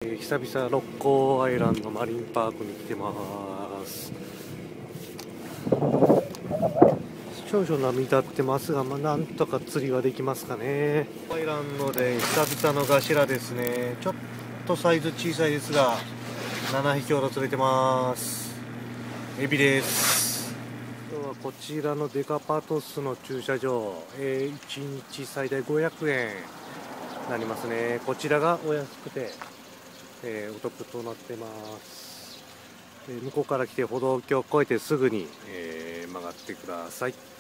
久々六甲アイランドマリンパークに来てます。少々波立ってますが、なんとか釣りはできますかね。アイランドで久々のガシラですね。ちょっとサイズ小さいですが7匹ほど釣れてます。エビです。今日はこちらのデカパトスの駐車場、1日最大500円になりますね。こちらがお安くて、お得となってます。向こうから来て歩道橋を越えてすぐに、曲がってください。